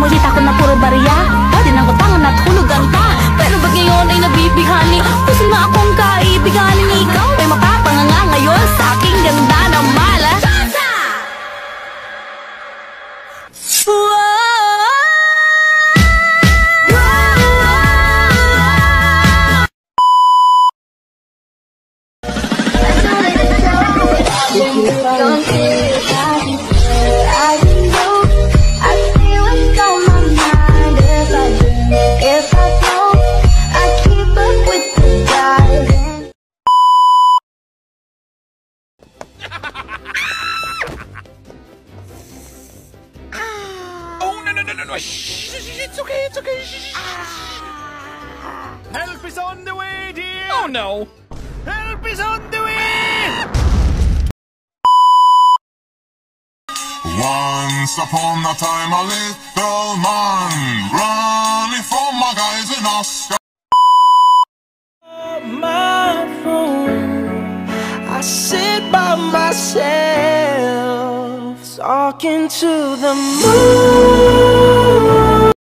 makita ko na puro barya. Pwede nang utangan at hulugan pa. Pero ba't ngayon ay nabibighani? Gusto na akong kaibiganin. Ikaw ay mapapanganga ngayon sa aking ganda na mala. No, it's okay, it's okay. Help is on the way, dear. Oh no. Help is on the way. Once upon a time, a little man running from my guys in Oscar. My room, I sit by myself, talking to the moon.